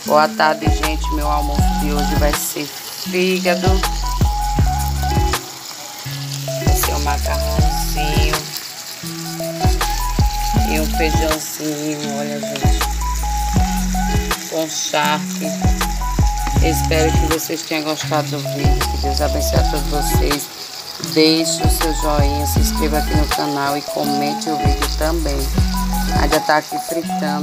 Boa tarde, gente. Meu almoço de hoje vai ser fígado. Vai ser um macarrãozinho e um feijãozinho, olha, gente, com charque. Espero que vocês tenham gostado do vídeo. Que Deus abençoe a todos vocês. Deixe o seu joinha, se inscreva aqui no canal e comente o vídeo também. Ainda tá aqui fritando.